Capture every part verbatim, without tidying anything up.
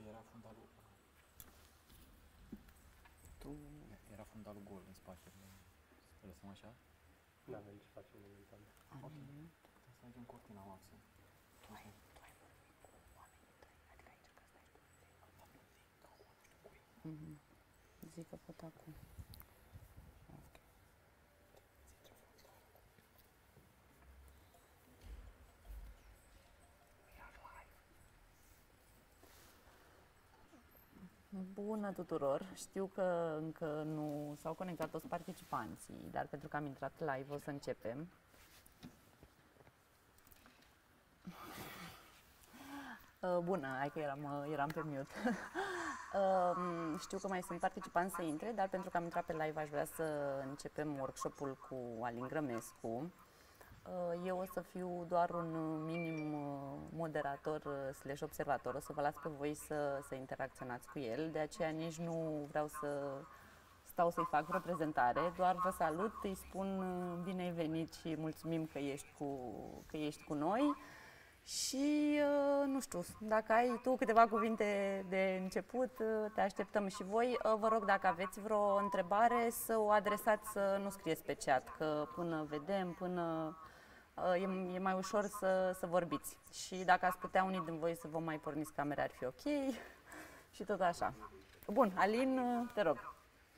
era fundalul... Tu... Era fundalul gol în spate. Să lăsăm așa? Nu avem ce facem momentan. Ok. Să mergem cortina maxim. Tu ai, tu ai vorbit cu oamenii tăi, adică aici că stai tu. Mm-hmm. Zic că pot acum. Ok. Bună tuturor! Știu că încă nu s-au conectat toți participanții, dar pentru că am intrat live o să începem. Bună, hai că eram, eram pe mute. Știu că mai sunt participanți să intre, dar pentru că am intrat pe live aș vrea să începem workshop-ul cu Alin Grămescu. Eu o să fiu doar un minim moderator slash observator, o să vă las pe voi să, să interacționați cu el, de aceea nici nu vreau să stau să-i fac vreo prezentare, doar vă salut, îi spun bine ai venit și mulțumim că ești cu, că ești cu noi. Și, nu știu, dacă ai tu câteva cuvinte de început, te așteptăm și voi. Vă rog, dacă aveți vreo întrebare, să o adresați, să nu scrieți pe chat, că până vedem, până e, e mai ușor să, să vorbiți. Și dacă ați putea unii din voi să vă mai porniți camera, ar fi ok. Și tot așa. Bun, Alin, te rog.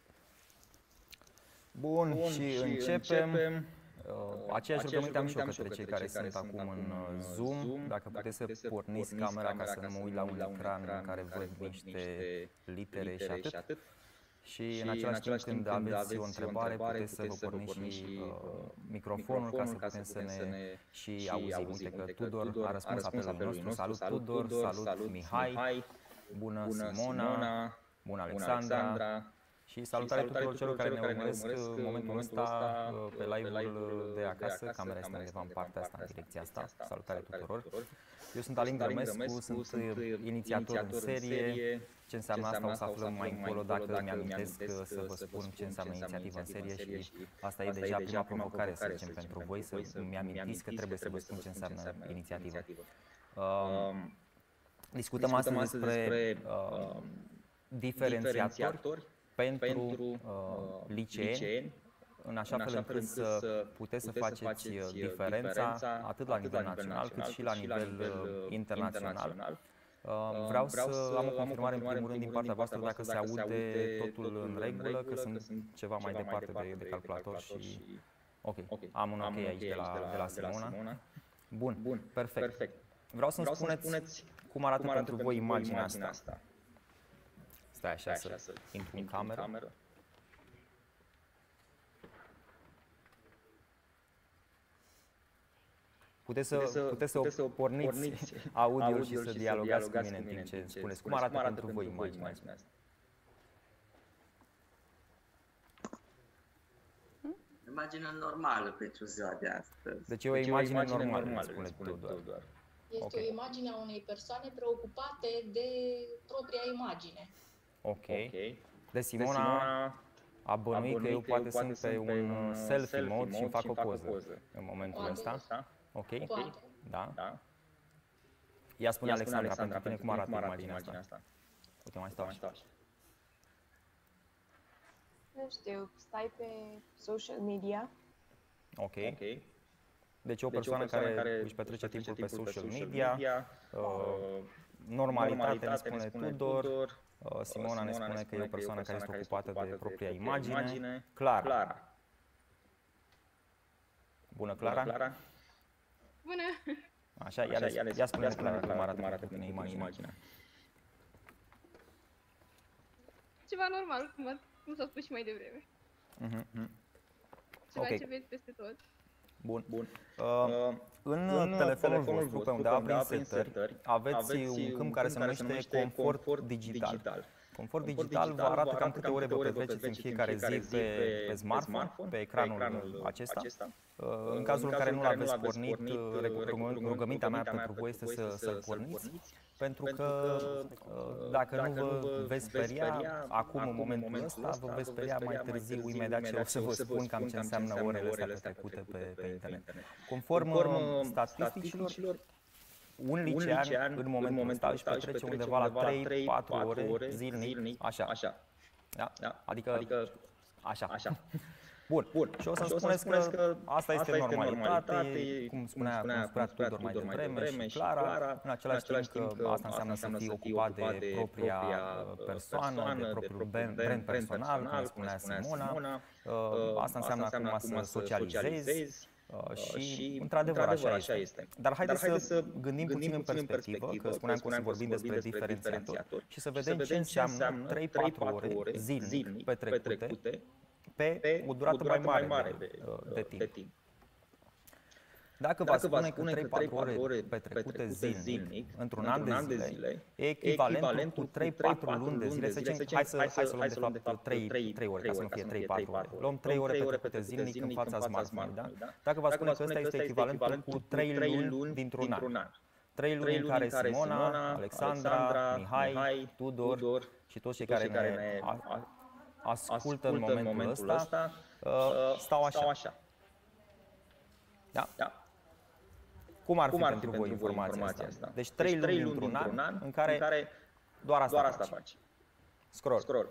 Bun, Bun și, și începem. începem. Uh, aceeași rugăminte am și eu către cei care sunt acum în Zoom. Dacă puteți să porniți camera ca să nu mă uit la un ecran în care văd niște litere și atât. Și în același timp, când aveți o întrebare, puteți să vă porniți și microfonul ca să putem să ne și auzim. Uite că Tudor a răspuns apelului nostru. Salut Tudor, salut Mihai, bună Simona, bună Alexandra. Și salutare tuturor celor care ne urmăresc în momentul ăsta pe live-ul de acasă. Camera este undeva în partea asta, în direcția asta. Salutare tuturor! Eu sunt Alin Grămescu, sunt inițiator în serie. Ce înseamnă asta o să aflăm mai încolo dacă mi-amintesc să vă spun ce înseamnă inițiativă în serie și asta e deja prima provocare, să zicem, pentru voi, să-mi amintiți că trebuie să vă spun ce înseamnă inițiativă. Discutăm astăzi despre diferențiatori pentru, pentru uh, liceeni, în așa fel încât să puteți să faceți diferența atât la nivel național cât și la nivel uh, internațional. Uh, vreau să am o confirmare în primul rând din partea voastră dacă se aude totul în regulă, că sunt ceva mai departe de, de calculator și... Ok, am un ok aici de la, de la Simona. Bun, perfect. Vreau să-mi spuneți cum arată pentru voi imaginea asta. Stai așa, așa să, să intru în cameră. cameră. Puteți să, puteți să, puteți să, puteți să porniți, porniți audio și să dialogați cu mine în timp ce spuneți. Cum arată, cum arată pentru voi imaginea asta? Imaginea normală pentru ziua de astăzi. Deci e o imagine normală, spune Tudor. Este okay. O imagine a unei persoane preocupate de propria imagine. Ok. okay. De Simona, Simona a bănuit că eu poate sunt pe un selfie mod și îmi fac o poză în momentul ăsta. Ok. Poate. Da. da. Ia spune Alexandra, pentru tine cum arată imaginea asta? Uite, mai stau așa. Nu știu, stai pe social media. Ok. Deci o persoană care își petrece timpul pe social media, normalitate ne spune Tudor, Simona ne spune că e o persoană care este ocupată de propria imagine. Clara. Bună, Clara. Bună. Așa, ia spune Clara cum arată pentru tine imaginea. Ceva normal, cum s-a spus și mai devreme. Ceva ce vezi peste tot. Bun. Bun. Uh, în, în telefonul vostru, pe undeva prin setări, aveți un câmp care se numește confort digital. Confort digital vă arată cam câte ore vă petreceți în fiecare zi pe, pe smartphone, pe ecranul acesta. În cazul în care nu l-aveți pornit, rugămintea mea pentru voi este să-l porniți, pentru că dacă nu vă veți speria, acum în momentul ăsta, vă veți speria mai târziu, imediat ce o să vă spun cam ce înseamnă orele astea petrecute pe, pe internet. Conform statisticilor, un licean în momentul ăsta își petrece undeva la trei patru ore zilnic, așa. Așa. Da? Da? Adică, adică așa. așa. Bun. Bun. Și o să-mi Și o spuneți, spuneți că, că asta este asta este normalitate, normalitate, cum spunea, cum cum spunea spunea Tudor mai devreme și Clara, Clara, în același timp că asta înseamnă să fii ocupat de propria persoană, de propriul brand personal, cum spunea Simona, asta înseamnă acum să socializezi, Uh, și, și într-adevăr așa, așa este. Dar haideți Dar să gândim puțin în perspectivă, că spuneam că o să vorbim despre diferențiatori și să vedem ce înseamnă trei patru ore zilnic petrecute pe o durată mai mare de, de timp. De timp. Dacă vă spune că trei patru ore petrecute zilnic, într-un an de zile, e echivalent cu trei patru luni de zile, să zicem, hai să, hai să luăm de fapt trei ore, ca să nu fie trei patru ore. Luăm trei ore petrecute zilnic în fața smartphone-ului, da? Dacă vă spune că ăsta este echivalent cu trei luni dintr-un an. Trei luni în care Simona, Alexandra, Mihai, Tudor și toți cei care ne ascultă în momentul ăsta stau așa. Da? Da. Cum ar fi, Cum ar fi pentru, pentru voi informația, informația asta? Deci trei deci, luni într-un an, an în care, în care doar asta, doar asta faci. faci. Scroll. Scroll.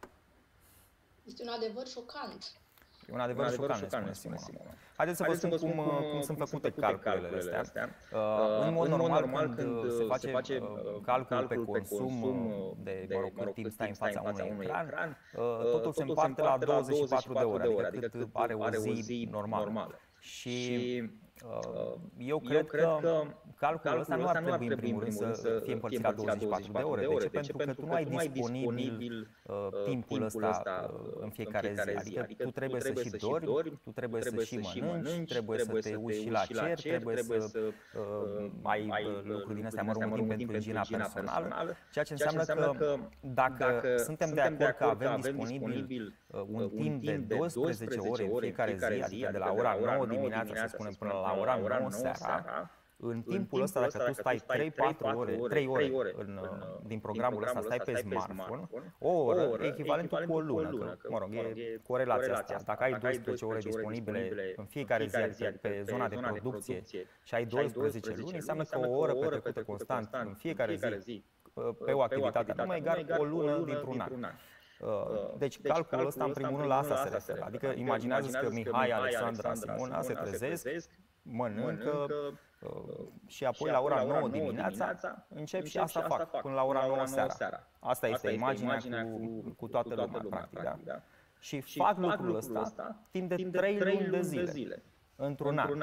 Este un adevăr șocant. E un adevăr, un adevăr șocant, șocant, ne spune Simona. Simona. Haideți să vă spun cum, cum, cum sunt făcute calculele astea. astea. Uh, în mod normal, normal când se face, se face calcul pe consum de, de mă rog, cât timp stai în fața unui ecran, uh, totul se împarte la douăzeci și patru de ore, adică cât are o zi normală. Și uh, eu cred, eu cred că, că calculul ăsta nu ar trebui în primul rând să fie împărțit la douăzeci și patru de ore. De ce? Pentru că tu nu ai disponibil uh, timpul ăsta uh, în fiecare zi. Adică tu trebuie să și dormi, tu trebuie să și mănânci, trebuie să te uiți și la cer, trebuie să uh, ai lucruri din astea, mă rog, un timp pentru igiena personală. Ceea ce înseamnă că dacă suntem de acord că avem disponibil un timp de douăsprezece ore în fiecare zi, adică de la ora nouă dimineața, să spunem, până la ora nouă seara, în timpul ăsta, dacă tu stai trei patru ore, trei ore în, din programul ăsta, stai pe smartphone, o oră e echivalentul cu o lună, că, mă rog, e corelația asta. Dacă ai douăsprezece ore disponibile în fiecare zi, adică pe zona de producție, și ai douăsprezece luni, înseamnă că o oră petrecută constant în fiecare zi pe o activitate anume egal o lună dintr-un an. Deci calculul ăsta în primul rând la asta se referă. Adică imaginează-ți că Mihai, Alexandra, Simona se trezesc, mănâncă și apoi la ora nouă dimineața încep și asta fac până la ora nouă seara. Asta este imaginea cu, cu toată lumea, practic. Da? Și fac lucrul ăsta timp de trei luni de zile, într-un an.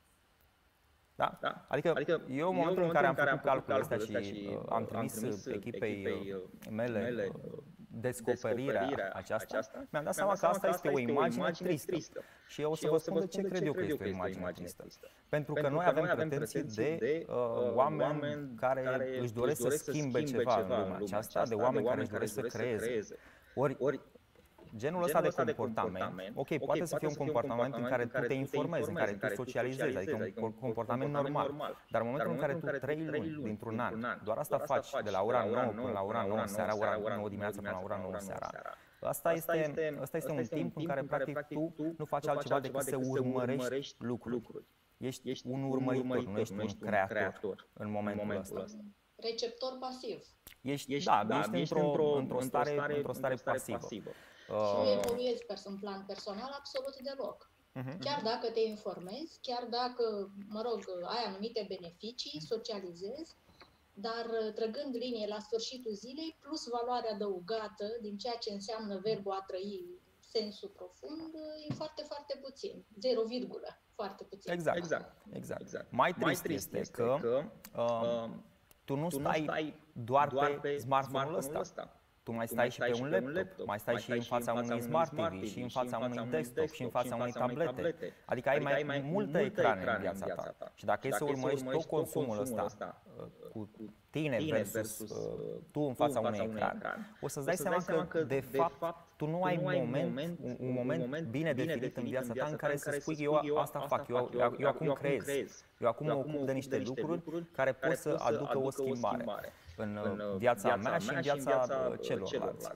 Da? Da? Adică, adică eu în momentul în care am făcut calculul ăsta și, și uh, am trimis, trimis echipei, echipei mele, mele descoperirea, descoperirea aceasta, aceasta mi-am dat seama că asta este o imagine tristă. tristă. Și eu o să vă spun de ce cred eu că este o imagine tristă. Pentru că noi avem pretenții de uh, oameni care își doresc să schimbe ceva în lumea aceasta, de oameni care își doresc să creeze. Ori, genul ăsta de comportament, ok, poate să fie un comportament în care tu te informezi, în care tu socializezi, adică un comportament normal, dar în momentul în care tu trei luni dintr-un an, doar asta faci de la ora nouă până la ora nouă seara, ora nouă dimineața până la ora nouă seara, Asta este, asta este un timp în care practic tu nu faci altceva decât să urmărești lucruri. Ești un urmăritor, nu ești un creator în momentul ăsta. Receptor pasiv. Ești, da, ești într-o într-o stare, într-o stare pasivă. Și nu evoluezi în plan personal absolut deloc. Uh-huh. Chiar dacă te informezi, chiar dacă, mă rog, ai anumite beneficii, socializezi, dar trăgând linie la sfârșitul zilei, plus valoarea adăugată din ceea ce înseamnă verbul a trăi, sensul profund, e foarte, foarte puțin. Zero virgulă, foarte puțin. Exact, exact, exact. exact. Mai trist, Mai trist este că, că uh, tu nu stai, stai doar, doar pe smartphone-ul ăsta. ăsta. Tu mai stai, tu mai stai și pe un laptop, laptop mai stai mai și în fața unui smart T V, și în fața unui desktop, și în fața unei tablete. Adică ai mai, mai multe ecrane în viața ta. Și dacă e să urmărești tot consumul ăsta cu tine versus tu în fața unui ecran, o să-ți dai seama că, de fapt, tu nu ai moment, un moment bine definit în viața ta în care să spui eu asta fac, eu, eu acum creez, eu acum mă ocup de niște lucruri care pot să aducă o schimbare în viața mea și în viața celorlalți.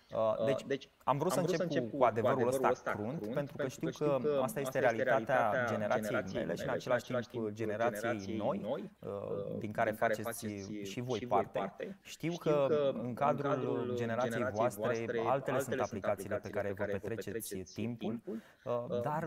Deci, deci am vrut să încep, încep cu, cu adevărul ăsta crunt, crunt, pentru că știu că asta este realitatea generației mele și în același timp generației noi, din care faceți și voi parte. Știu că în cadrul generației voastre altele sunt aplicațiile pe care vă petreceți timpul, dar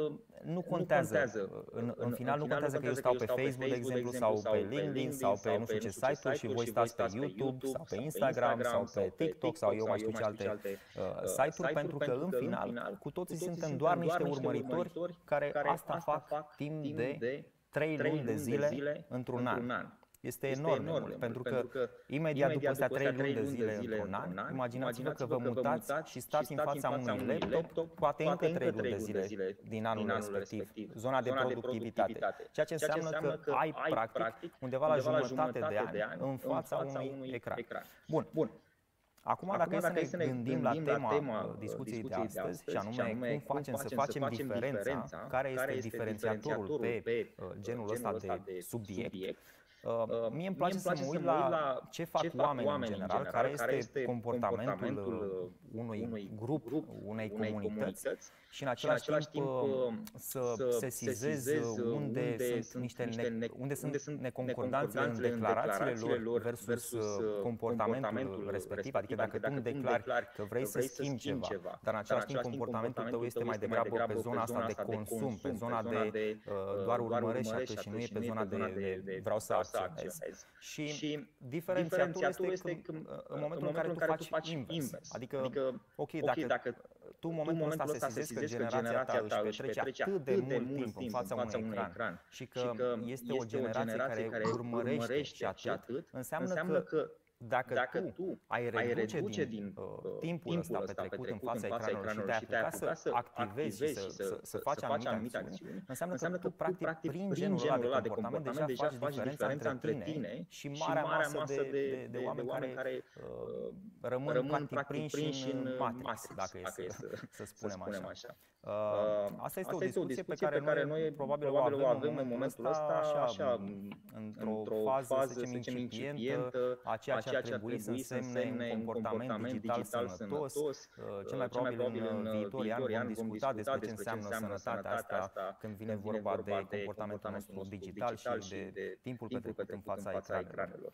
nu contează. În, în final nu contează că eu stau pe Facebook, de exemplu, sau pe LinkedIn, sau pe nu știu ce site-uri și voi stați pe YouTube, sau pe Instagram, sau pe TikTok, sau eu mai știu ce alte site-uri, pentru că în final cu toții suntem doar niște urmăritori care asta fac timp de trei luni de zile într-un an. Este enorm de mult, pentru că imediat după astea trei luni de zile într-un an, imaginați-vă că vă mutați și stați în fața unui laptop, poate încă trei luni de zile din anul respectiv, zona de productivitate. Ceea ce înseamnă că ai practic undeva la jumătate de ani în fața unui ecran. Bun. Acum, dacă, Acum, dacă e să ne gândim, gândim la tema, tema discuției de astăzi, de astăzi, și anume, și anume cum facem să facem, să facem diferența, care este, care este diferențiatorul pe, pe genul ăsta de, de subiect, subiect. Uh, mie îmi place, place să mă uit la, la ce fac, ce fac oamenii în general, general care, care este comportamentul, comportamentul unui, unui grup, grup, unei comunități, comunități și în același, și în același timp, timp să, să sesizez unde, unde sunt niște ne, ne, unde sunt neconcordanțele în declarațiile lor versus, versus comportamentul respectiv. Adică dacă tu îmi declari că vrei să schimbi ceva, dar în același timp comportamentul tău este mai degrabă pe zona asta de consum, pe zona de doar urmărești și atât și nu e pe zona de vreau să acționez. Și, și diferențiatorul este că în momentul în care tu faci invers. Adică, adică ok, dacă, dacă tu în momentul ăsta sesizezi că generația ta își petrece atât de mult timp în fața unui ecran și că este o generație care urmărește și atât, înseamnă că Dacă, Dacă tu, tu ai reduce, ai reduce din, din uh, timpul ăsta petrecut, petrecut în fața ecranului și te-ai apuca să activezi și să, să, să faci anumite acțiuni, acțiuni, înseamnă, înseamnă că tu, practic, prin genul ăla de comportament, deja faci diferența între tine și marea masă de, de, de oameni care, care uh, rămân, rămân practic prinși în Matrix, dacă e să, să spunem așa. Uh, asta este, asta este o discuție pe care, pe care noi probabil o avem, avem în momentul ăsta, așa, într-o fază, să zicem, incipientă, a ceea ce ar trebui să însemne un comportament digital sănătos. Cel mai probabil în viitorii ani vom discuta despre ce înseamnă sănătatea asta când vine vorba de comportamentul nostru digital și de timpul petrecut în fața ecranelor.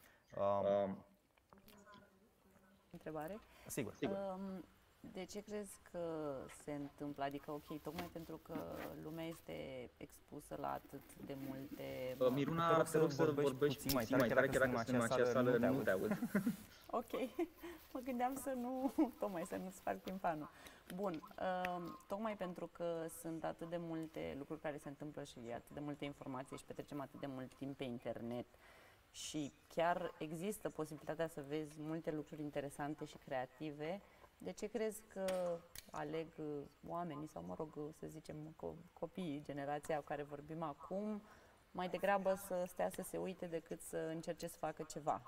Întrebare? Sigur, sigur. De ce crezi că se întâmplă? Adică, ok, tocmai pentru că lumea este expusă la atât de multe... Uh, Miruna, te rog să vorbești puțin mai tare, chiar dacă suntem în acea sală, nu te aud. Ok, mă gândeam să nu, tocmai să nu-ți fac timpanul. Bun, uh, tocmai pentru că sunt atât de multe lucruri care se întâmplă și atât de multe informații și petrecem atât de mult timp pe internet și chiar există posibilitatea să vezi multe lucruri interesante și creative. De ce crezi că aleg oamenii sau, mă rog, să zicem, copiii, generația cu care vorbim acum, mai degrabă să stea să se uite decât să încerce să facă ceva?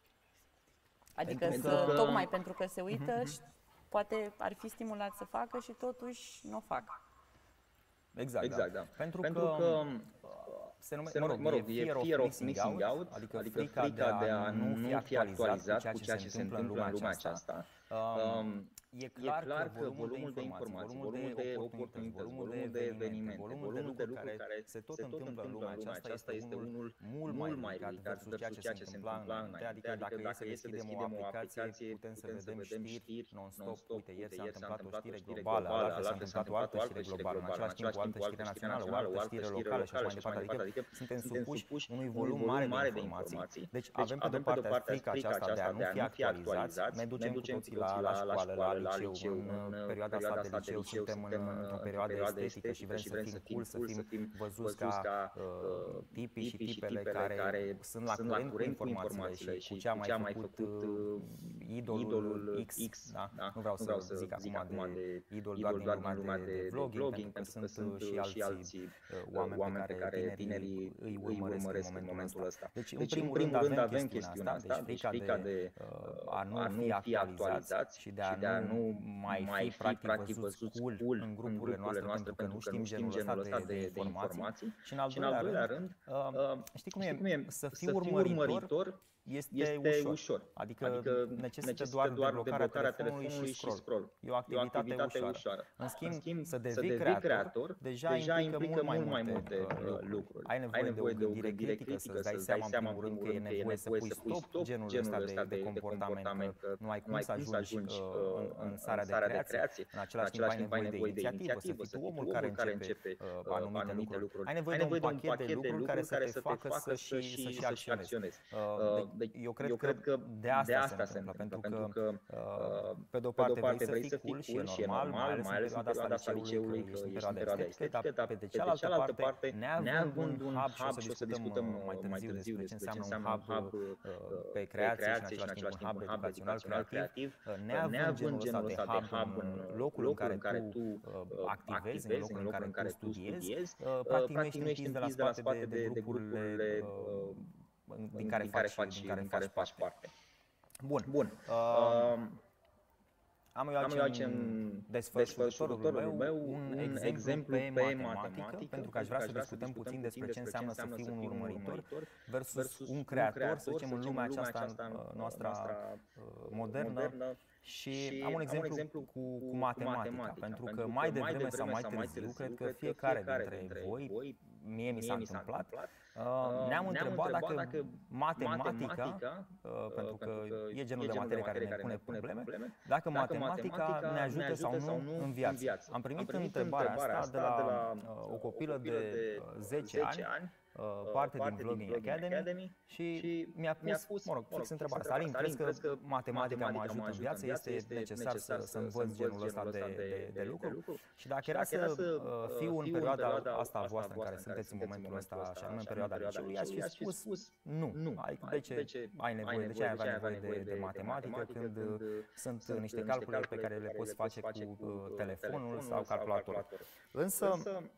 Adică pentru să, că... tocmai pentru că se uită și poate ar fi stimulat să facă și totuși nu o fac. Exact, exact da. da. Pentru, pentru că, că se numește, mă rog, mă rog, e fear, fear of missing out, adică, adică frica, frica de a nu fi actualizat cu ceea ce se întâmplă în lumea aceasta. Um, E clar, e clar că volumul de informații, volumul de oportunități, volumul de evenimente, volumul de lucruri care se tot întâmplă în lumea aceasta este unul mult mai ridicat versus ceea ce se întâmpla înainte. Adică dacă e să deschidem o aplicație, putem să vedem știri non-stop. Uite, ieri s-a întâmplat o știre globală, alaltă s-a întâmplat o altă știre globală, în același timp o altă știre națională, o altă știre locală și așa mai departe. Adică suntem supuși unui volum mare de informații. Deci avem pe de-o parte frica aceasta de a nu fi actualizați, ne ducem cu toții la școală, la liceu, în perioada asta de liceu suntem într-o perioadă estetică și vrem să fim cool, să fim văzuți ca uh, tipii și tipele care sunt la curent cu informațiile și cu ce a mai făcut uh, idolul X, da? Da? Nu vreau să zic acum de idol doar din lumea de vlogging, pentru că sunt și alții oameni pe care tinerii îi urmăresc în momentul ăsta. Deci, în primul rând avem chestiunea asta, deci frica de a nu fi actualizați și de a nu mai, mai fi practic, practic văzuți cool în, în grupurile noastre, noastre pentru că nu știm genul ăsta de, de, de informații. Și în al doilea rând, rând uh, știi cum e, să fii urmăritor este, este ușor. ușor. Adică, adică necesită, necesită doar, doar deblocarea, deblocarea telefonului, telefonului și scroll. și scroll. E o activitate, E o activitate ușoară. ușoară. În schimb, În schimb, să devii, să devii creator, creator, deja, deja implică, implică mult mai multe, multe uh, lucruri. lucruri. Ai nevoie, Ai nevoie de o gândire critică, să-ți dai seama, în primul rând, că e nevoie să pui stop genul ăsta de, de comportament, că nu ai cum să ajungi uh, în, în starea de creație. În același timp, ai nevoie de inițiativă, să fii tu omul care începe uh, anumite lucruri. Ai nevoie de un pachet de lucruri care să te facă să și acționezi. Deci, eu cred, eu cred că, că de asta, de asta se întâmplă, pentru că, pentru că uh, pe de o parte, parte vrei să fii cool și e normal, mai ales în perioada asta liceului, că ești în perioada estetică, dar pe de cealaltă parte, neavând un hub, și o să discutăm mai târziu despre ce înseamnă un hub pe creație și în același timp un hub educațional creativ, neavând genul ăsta de hub în locul în care tu activezi, în locul în care tu studiezi, practic nu ești împins de la spate de grupurile din care, din faci, faci, din care, din care faci parte. parte. Bun. Bun. Uh, am eu aici în desfășurătorul meu un exemplu pe matematică, pentru că aș vrea să discutăm puțin despre ce înseamnă să fii un urmăritor versus un creator, să zicem, în lumea aceasta noastră modernă. Și am un exemplu, exemplu cu, cu matematica, matematica, pentru că, că mai devreme sau mai târziu, cred că fiecare dintre, dintre voi, voi, mie mi s-a întâmplat, întâmplat uh, ne-am întrebat dacă, dacă matematica, uh, pentru că e genul de materie care ne pune probleme, dacă matematica ne ajută sau nu în viață. Am primit întrebarea asta de la uh, o copilă de zece ani, parte, parte din Vlogging Academy, Academy și, și mi-a pus, pus, mă rog, fix întrebarea asta. Alin, crezi că, că matematica mă ajută în viață? Este, este necesar, necesar să, să învăț genul ăsta de, de, de, de lucru? De lucru? Și dacă era să uh, fiu în perioada asta a voastră în care sunteți în momentul ăsta, și anume în perioada liceului, aș fi spus nu. nu. De ce ai nevoie, de ce ai avea nevoie de, de matematică când sunt niște calcule pe care le poți face cu telefonul sau calculatorul? Însă,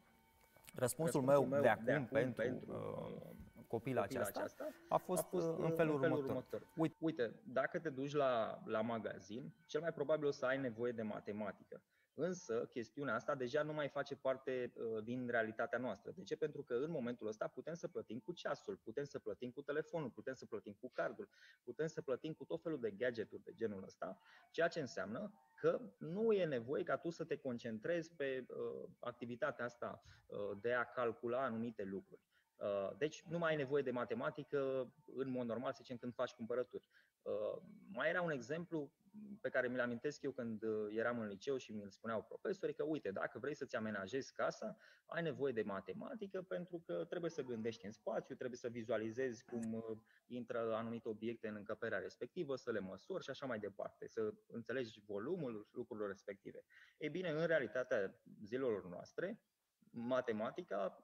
răspunsul meu de acum, de acum pentru, pentru uh, copila aceasta a fost, a fost în felul următor. următor. Uite, Uite, dacă te duci la, la magazin, cel mai probabil o să ai nevoie de matematică. Însă, chestiunea asta deja nu mai face parte uh, din realitatea noastră. De ce? Pentru că în momentul ăsta putem să plătim cu ceasul, putem să plătim cu telefonul, putem să plătim cu cardul, putem să plătim cu tot felul de gadgeturi de genul ăsta, ceea ce înseamnă că nu e nevoie ca tu să te concentrezi pe uh, activitatea asta uh, de a calcula anumite lucruri. Uh, deci nu mai ai nevoie de matematică în mod normal, să zicem, când faci cumpărături. Uh, mai era un exemplu pe care mi-l amintesc eu când eram în liceu și mi-l spuneau profesorii, că uite, dacă vrei să-ți amenajezi casa, ai nevoie de matematică pentru că trebuie să gândești în spațiu, trebuie să vizualizezi cum intră anumite obiecte în încăperea respectivă, să le măsori și așa mai departe, să înțelegi volumul lucrurilor respective. Ei bine, în realitatea zilelor noastre, matematica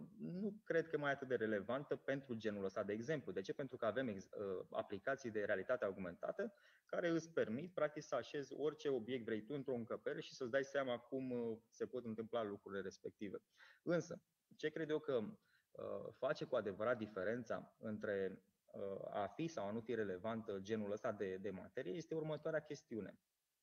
nu cred că mai e atât de relevantă pentru genul ăsta de exemplu. De ce? Pentru că avem aplicații de realitate augmentată care îți permit practic să așezi orice obiect vrei tu într-o încăpere și să-ți dai seama cum se pot întâmpla lucrurile respective. Însă, ce cred eu că face cu adevărat diferența între a fi sau a nu fi relevant genul ăsta de, de materie este următoarea chestiune.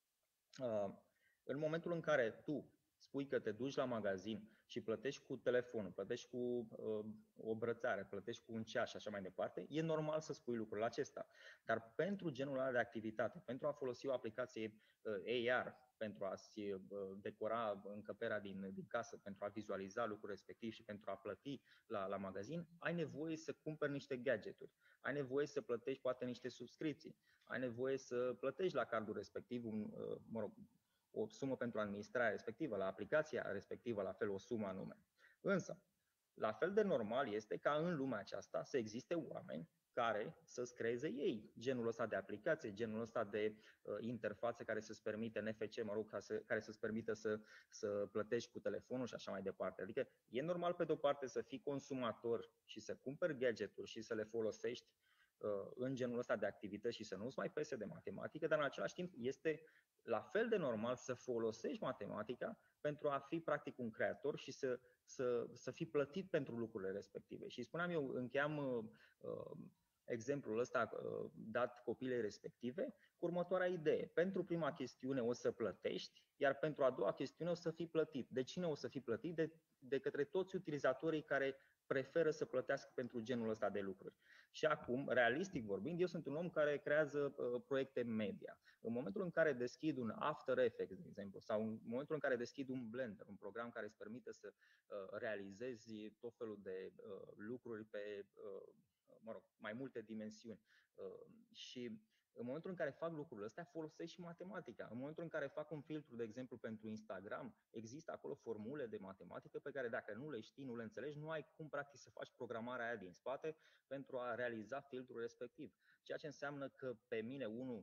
În momentul în care tu spui că te duci la magazin și plătești cu telefonul, plătești cu uh, o brățară, plătești cu un ceas și așa mai departe, e normal să spui lucrul acesta. Dar pentru genul ăla de activitate, pentru a folosi o aplicație uh, A R, pentru a-ți uh, decora încăperea din, din casă, pentru a vizualiza lucrul respectiv și pentru a plăti la, la magazin, ai nevoie să cumperi niște gadgeturi, ai nevoie să plătești poate niște subscripții, ai nevoie să plătești la cardul respectiv un, uh, mă rog, o sumă pentru administrarea respectivă, la aplicația respectivă, la fel o sumă anume. Însă, la fel de normal este ca în lumea aceasta să existe oameni care să-ți creeze ei genul ăsta de aplicație, genul ăsta de uh, interfațe care să-ți permite N F C, mă rog, ca să, care să-ți permită să, să plătești cu telefonul și așa mai departe. Adică e normal pe de-o parte să fii consumator și să cumperi gadgeturi și să le folosești în genul ăsta de activități și să nu-ți mai pese de matematică, dar în același timp este la fel de normal să folosești matematica pentru a fi practic un creator și să, să, să fii plătit pentru lucrurile respective. Și spuneam eu, încheiam uh, exemplul ăsta uh, dat copilei respective cu următoarea idee. Pentru prima chestiune o să plătești, iar pentru a doua chestiune o să fii plătit. De cine o să fii plătit? De, de către toți utilizatorii care preferă să plătească pentru genul ăsta de lucruri. Și acum, realistic vorbind, eu sunt un om care creează uh, proiecte media. În momentul în care deschid un After Effects, de exemplu, sau în momentul în care deschid un Blender, un program care îți permite să uh, realizezi tot felul de uh, lucruri pe, uh, mă rog, mai multe dimensiuni uh, și în momentul în care fac lucrurile astea, folosesc și matematica. În momentul în care fac un filtru, de exemplu, pentru Instagram, există acolo formule de matematică pe care dacă nu le știi, nu le înțelegi, nu ai cum practic să faci programarea aia din spate pentru a realiza filtrul respectiv. Ceea ce înseamnă că pe mine, unul,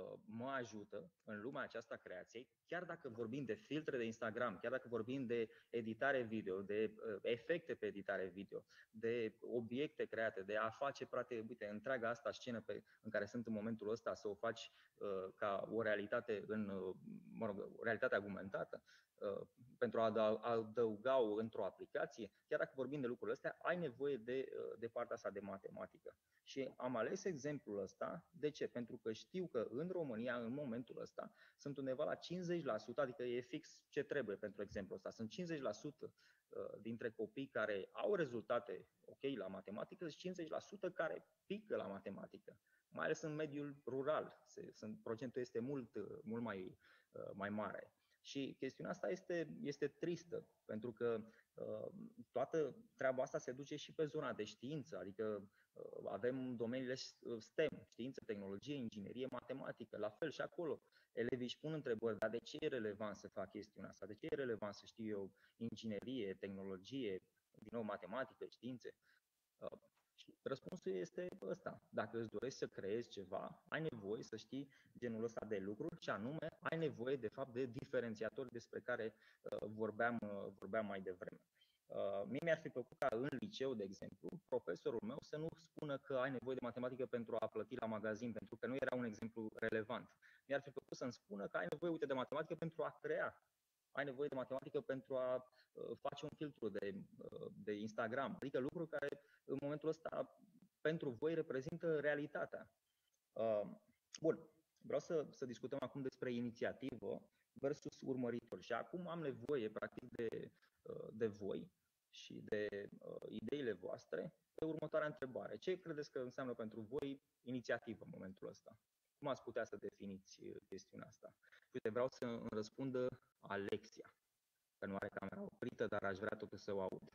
mă ajută în lumea aceasta creației, chiar dacă vorbim de filtre de Instagram, chiar dacă vorbim de editare video, de efecte pe editare video, de obiecte create, de a face, practic, uite, întreaga asta scenă pe, în care sunt în momentul ăsta, să o faci uh, ca o realitate, în, uh, mă rog, o realitate argumentată, uh, pentru a adăuga-o într-o aplicație, chiar dacă vorbim de lucrurile astea, ai nevoie de, uh, de partea asta de matematică. Și am ales exemplul ăsta, de ce? Pentru că știu că în România, în momentul ăsta, sunt undeva la cincizeci la sută, adică e fix ce trebuie pentru exemplul ăsta, sunt cincizeci la sută dintre copii care au rezultate ok la matematică, sunt cincizeci la sută care pică la matematică, mai ales în mediul rural, sunt, procentul este mult, mult mai, mai mare. Și chestiunea asta este, este tristă, pentru că uh, toată treaba asta se duce și pe zona de știință, adică uh, avem domeniile STEM, știință, tehnologie, inginerie, matematică, la fel și acolo. Elevii își pun întrebări, dar de ce e relevant să fac chestiunea asta? De ce e relevant să știu eu inginerie, tehnologie, din nou matematică, științe? Uh, Și răspunsul este ăsta. Dacă îți dorești să creezi ceva, ai nevoie să știi genul ăsta de lucruri și anume ai nevoie de fapt de diferențiatori despre care uh, vorbeam, uh, vorbeam mai devreme. Uh, mie mi-ar fi plăcut ca în liceu, de exemplu, profesorul meu să nu spună că ai nevoie de matematică pentru a plăti la magazin, pentru că nu era un exemplu relevant. Mi-ar fi plăcut să-mi spună că ai nevoie, uite, de matematică pentru a crea. Ai nevoie de matematică pentru a uh, face un filtru de, uh, de Instagram, adică lucruri care în momentul ăsta pentru voi reprezintă realitatea. Uh, bun, vreau să, să discutăm acum despre inițiativă versus urmăritor și acum am nevoie practic de, uh, de voi și de uh, ideile voastre pe următoarea întrebare. Ce credeți că înseamnă pentru voi inițiativă în momentul ăsta? Cum ați putea să definiți chestiunea asta? Uite, vreau să îmi răspundă Alexia, că nu are camera oprită, dar aș vrea totuși să o aud.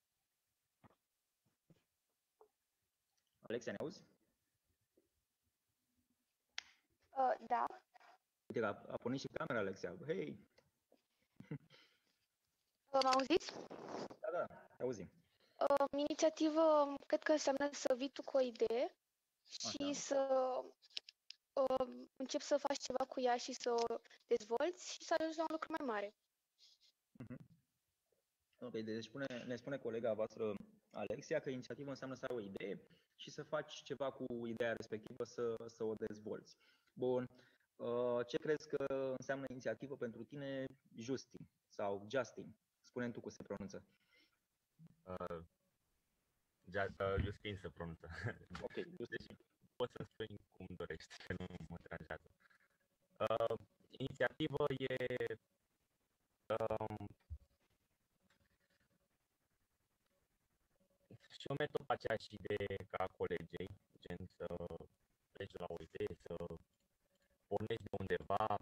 Alexia, ne auzi? Uh, da. Uite, a, a pornit și camera, Alexia. Hei! Uh, mă auziți? Da, da, te auzim. Uh, inițiativă, cred că înseamnă să vii tu cu o idee și Așa. să uh, începi să faci ceva cu ea și să o dezvolți și să ajungi la un lucru mai mare. Uh-huh. Ok, deci spune, ne spune colega voastră, Alexia, că inițiativă înseamnă să ai o idee și să faci ceva cu ideea respectivă, să, să o dezvolți. Bun. Uh, ce crezi că înseamnă inițiativă pentru tine, Justin sau Justin? Spune-mi tu cum se pronunță. Uh, uh, Justin se pronunță. Ok, deci poți să-mi spui cum dorești, că nu mă deranjează. Uh, inițiativă e um, și eu merg tot pe aceeași idee ca colegei, gen să pleci de la o idee, să pornești de undeva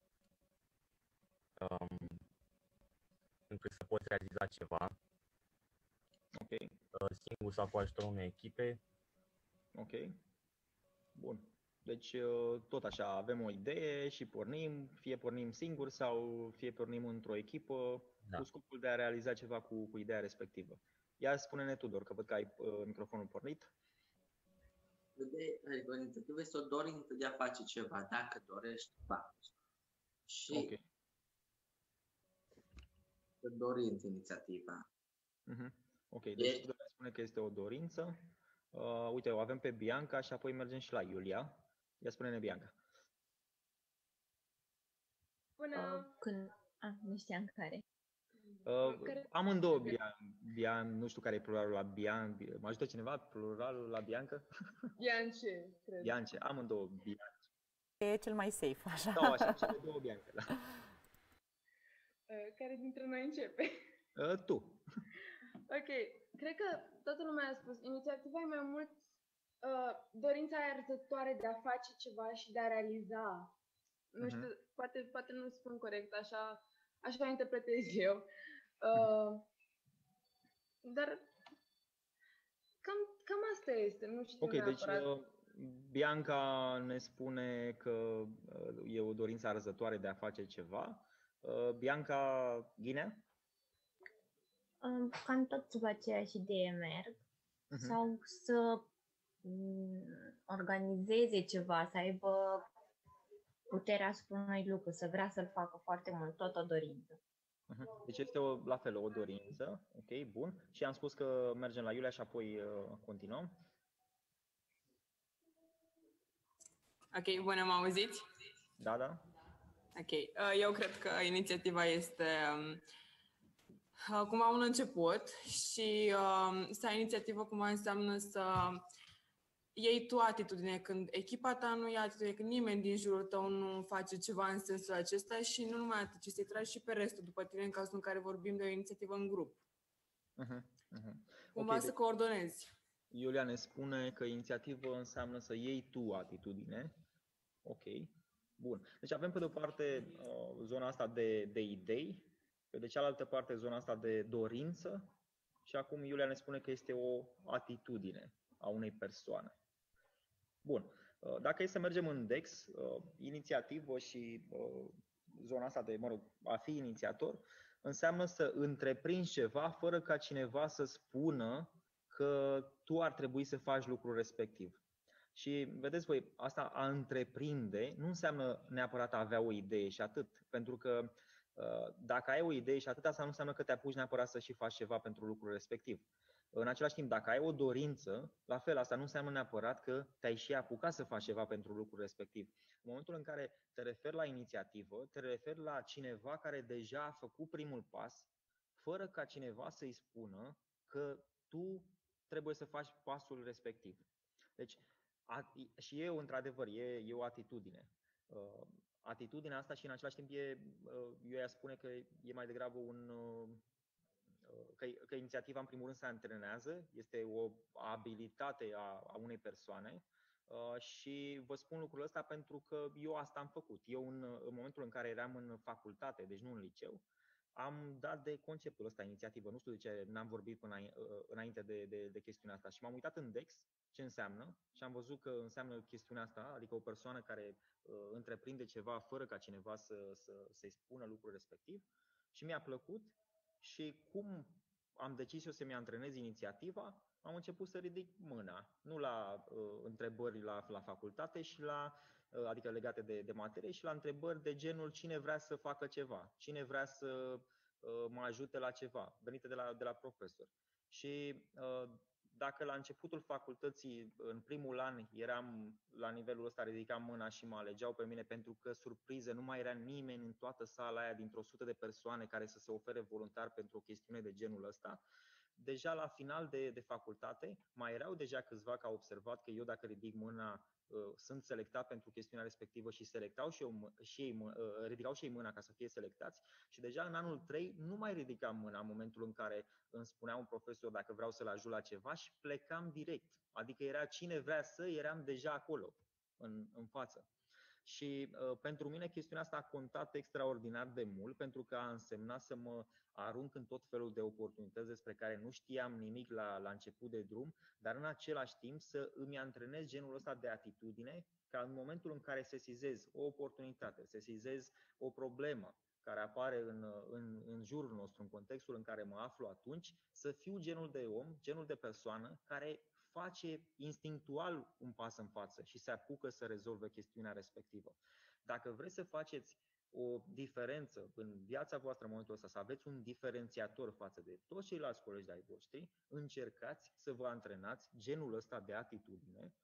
um, încât să poți realiza ceva. Ok. Singur sau cu ajutorul unei echipe. Ok. Bun. Deci tot așa, avem o idee și pornim, fie pornim singuri sau fie pornim într-o echipă, da, cu scopul de a realiza ceva cu, cu ideea respectivă. Ia spune-ne, Tudor, că văd că ai uh, microfonul pornit. Inițiativa este o dorință de a face ceva. Dacă dorești, faci. Și okay, o dorință inițiativa. Uh-huh. Ok, deci Tudor spune că este o dorință. Uh, uite, o avem pe Bianca și apoi mergem și la Iulia. Ia spune-ne, Bianca. Până... Uh, când... Ah, nu știam care. Uh, care... Amândouă, Bian, Bian, nu știu care e pluralul la Bian. Mă ajută cineva pluralul la Bianca? Biance, cred. Biance, amândouă, Biance. E cel mai safe, așa. Da, așa, cele două Bianca, da. Uh, care dintre noi începe? Uh, tu. Ok. cred că toată lumea a spus, inițiativa e mai mult uh, dorința aia arzătoare de a face ceva și de a realiza. Nu știu, uh-huh. poate, poate nu spun corect, așa, așa interpretez eu. Uh, dar cam, cam asta este, nu știu Ok, neapărat. deci uh, Bianca ne spune că uh, e o dorință arzătoare de a face ceva. Uh, Bianca Ghinea? Um, cam tot sub aceeași idee merg. Uh-huh. Sau să um, organizeze ceva, să aibă puterea asupra unui lucru, să vrea să-l facă foarte mult, tot o dorință. Uh-huh. Deci este o, la fel o dorință, ok, bun. Și am spus că mergem la Iulia și apoi uh, continuăm. Ok, bună, mă auziți? Da, da. Ok, eu cred că inițiativa este cumva un început și să ai inițiativă cumva înseamnă să iei tu atitudine când echipa ta nu ia atitudine, când nimeni din jurul tău nu face ceva în sensul acesta și nu numai atât, ci să-i tragi și pe restul după tine în cazul în care vorbim de o inițiativă în grup. Uh-huh, uh-huh. Cumva okay, să deci coordonezi. Iulia ne spune că inițiativă înseamnă să iei tu atitudine. Ok, bun. Deci avem pe de o parte zona asta de, de idei, pe de cealaltă parte zona asta de dorință și acum Iulia ne spune că este o atitudine a unei persoane. Bun. Dacă e să mergem în D E X, inițiativă și zona asta de, mă rog, a fi inițiator, înseamnă să întreprinzi ceva fără ca cineva să spună că tu ar trebui să faci lucrul respectiv. Și vedeți voi, asta a întreprinde nu înseamnă neapărat a avea o idee și atât, pentru că dacă ai o idee și atât, asta nu înseamnă că te apuci neapărat să și faci ceva pentru lucrul respectiv. În același timp, dacă ai o dorință, la fel, asta nu înseamnă neapărat că te-ai și apucat să faci ceva pentru lucrul respectiv. În momentul în care te referi la inițiativă, te referi la cineva care deja a făcut primul pas, fără ca cineva să-i spună că tu trebuie să faci pasul respectiv. Deci, a, și e, într-adevăr, e, e o atitudine. Uh, atitudinea asta și în același timp e, uh, eu i-aș spune că e mai degrabă un... Uh, Că, că inițiativa în primul rând se antrenează, este o abilitate a, a unei persoane uh, și vă spun lucrul ăsta pentru că eu asta am făcut. Eu în, în momentul în care eram în facultate, deci nu în liceu, am dat de conceptul ăsta, inițiativă. Nu știu de ce n-am vorbit până înainte de, de, de chestiunea asta și m-am uitat în D E X ce înseamnă și am văzut că înseamnă chestiunea asta, adică o persoană care uh, întreprinde ceva fără ca cineva să, să, să-i spună lucrul respectiv și mi-a plăcut. Și cum am decis eu să-mi antrenez inițiativa, am început să ridic mâna, nu la uh, întrebări la, la facultate, și la, uh, adică legate de, de materie, și la întrebări de genul cine vrea să facă ceva, cine vrea să uh, mă ajute la ceva, venite de la, de la profesor. Și uh, dacă la începutul facultății, în primul an, eram la nivelul ăsta, ridicam mâna și mă alegeau pe mine pentru că, surpriză, nu mai era nimeni în toată sala aia dintr-o sută de persoane care să se ofere voluntar pentru o chestiune de genul ăsta, deja la final de, de facultate mai erau deja câțiva că au observat că eu, dacă ridic mâna, sunt selectat pentru chestiunea respectivă și selectau și, eu, și ei, ridicau și ei mâna ca să fie selectați și deja în anul trei nu mai ridicam mâna în momentul în care îmi spunea un profesor dacă vreau să-l ajut la ceva și plecam direct. Adică era cine vrea să, eram deja acolo, în, în față. Și uh, pentru mine chestiunea asta a contat extraordinar de mult, pentru că a însemnat să mă arunc în tot felul de oportunități despre care nu știam nimic la, la început de drum, dar în același timp să îmi antrenez genul ăsta de atitudine, ca în momentul în care sesizez o oportunitate, sesizez o problemă care apare în, în, în jurul nostru, în contextul în care mă aflu atunci, să fiu genul de om, genul de persoană care face instinctual un pas în față și se apucă să rezolve chestiunea respectivă. Dacă vreți să faceți o diferență în viața voastră în momentul ăsta, să aveți un diferențiator față de toți ceilalți colegi de-ai voștri, încercați să vă antrenați genul ăsta de atitudine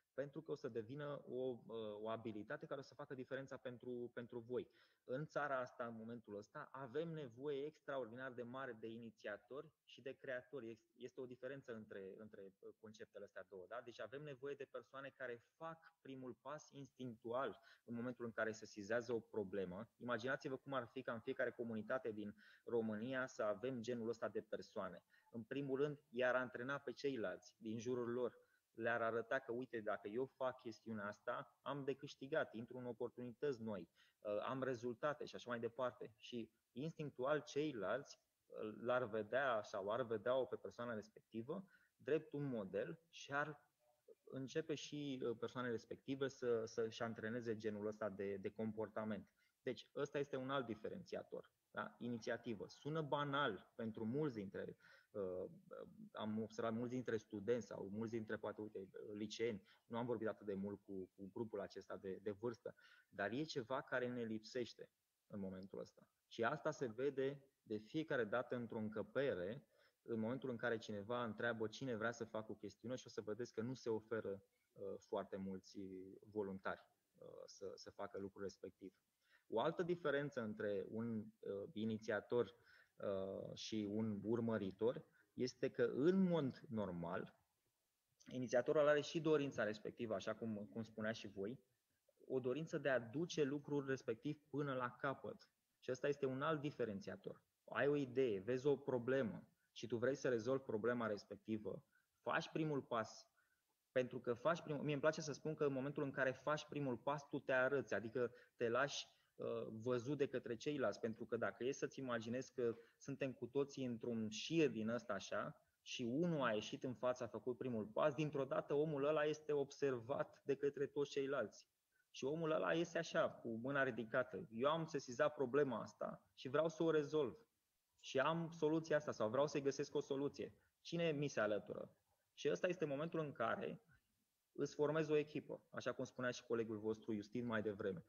pentru că o să devină o, o abilitate care o să facă diferența pentru, pentru voi. În țara asta, în momentul ăsta, avem nevoie extraordinar de mare de inițiatori și de creatori. Este o diferență între, între conceptele astea două. Da? Deci avem nevoie de persoane care fac primul pas instinctual în momentul în care se sesizează o problemă. Imaginați-vă cum ar fi ca în fiecare comunitate din România să avem genul ăsta de persoane. În primul rând, i-ar antrena pe ceilalți din jurul lor. Le-ar arăta că, uite, dacă eu fac chestiunea asta, am de câștigat, intru în oportunități noi, am rezultate și așa mai departe. Și instinctual ceilalți l-ar vedea sau ar vedea-o pe persoana respectivă drept un model și ar începe și persoanele respective să, să-și antreneze genul ăsta de, de comportament. Deci ăsta este un alt diferențiator. Da? Inițiativă. Sună banal pentru mulți dintre, uh, am observat mulți dintre studenți sau mulți dintre, poate, uite, liceeni, nu am vorbit atât de mult cu, cu grupul acesta de, de vârstă, dar e ceva care ne lipsește în momentul ăsta. Și asta se vede de fiecare dată într-o încăpere, în momentul în care cineva întreabă cine vrea să facă o chestiune și o să vedeți că nu se oferă uh, foarte mulți voluntari uh, să, să facă lucrul respectiv. O altă diferență între un uh, inițiator uh, și un urmăritor este că, în mod normal, inițiatorul are și dorința respectivă, așa cum, cum spunea și voi, o dorință de a duce lucrul respectiv până la capăt. Și ăsta este un alt diferențiator. Ai o idee, vezi o problemă și tu vrei să rezolvi problema respectivă, faci primul pas. Pentru că faci primul, mie îmi place să spun că în momentul în care faci primul pas, tu te arăți, adică te lași văzut de către ceilalți, pentru că dacă e să-ți imaginezi că suntem cu toții într-un șir din ăsta așa și unul a ieșit în față, a făcut primul pas, dintr-o dată omul ăla este observat de către toți ceilalți. Și omul ăla iese așa, cu mâna ridicată. Eu am sesizat problema asta și vreau să o rezolv. Și am soluția asta sau vreau să-i găsesc o soluție. Cine mi se alătură? Și ăsta este momentul în care îți formezi o echipă, așa cum spunea și colegul vostru Justin mai devreme.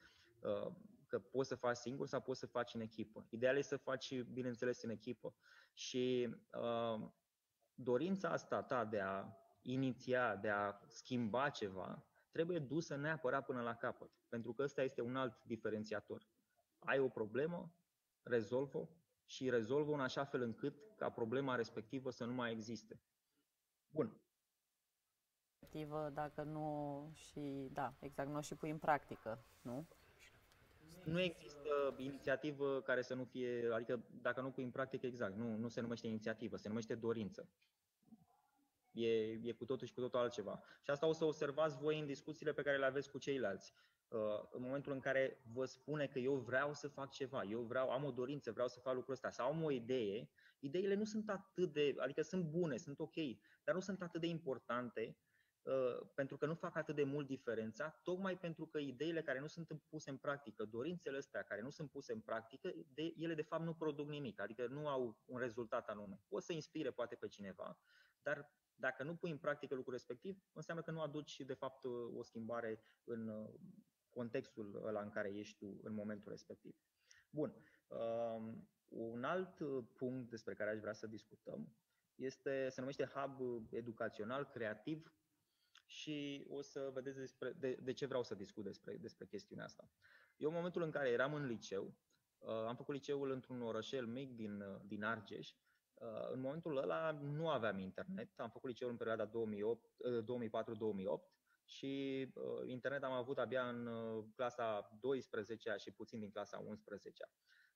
Că poți să faci singur sau poți să faci în echipă. Ideal e să faci, bineînțeles, în echipă. Și uh, dorința asta ta de a iniția, de a schimba ceva, trebuie dusă neapărat până la capăt. Pentru că ăsta este un alt diferențiator. Ai o problemă, rezolvă-o și rezolvă-o în așa fel încât ca problema respectivă să nu mai existe. Bun. Dacă nu și, da, exact, nu o și pui în practică, nu? Nu există inițiativă care să nu fie, adică dacă nu pui în practică, exact, nu, nu se numește inițiativă, se numește dorință. E, e cu totul și cu totul altceva. Și asta o să observați voi în discuțiile pe care le aveți cu ceilalți. În momentul în care vă spune că eu vreau să fac ceva, eu vreau, am o dorință, vreau să fac lucrul ăsta sau am o idee, ideile nu sunt atât de, adică sunt bune, sunt ok, dar nu sunt atât de importante pentru că nu fac atât de mult diferența, tocmai pentru că ideile care nu sunt puse în practică, dorințele astea care nu sunt puse în practică, de, ele de fapt nu produc nimic, adică nu au un rezultat anume. O să inspire poate pe cineva, dar dacă nu pui în practică lucrul respectiv, înseamnă că nu aduci de fapt o schimbare în contextul ăla în care ești tu în momentul respectiv. Bun. Um, un alt punct despre care aș vrea să discutăm este, se numește hub educațional creativ. Și o să vedeți despre, de, de ce vreau să discut despre, despre chestiunea asta. Eu, în momentul în care eram în liceu, am făcut liceul într-un orășel mic din, din Argeș. În momentul ăla nu aveam internet. Am făcut liceul în perioada două mii patru două mii opt și internet am avut abia în clasa a douăsprezecea și puțin din clasa a unsprezecea.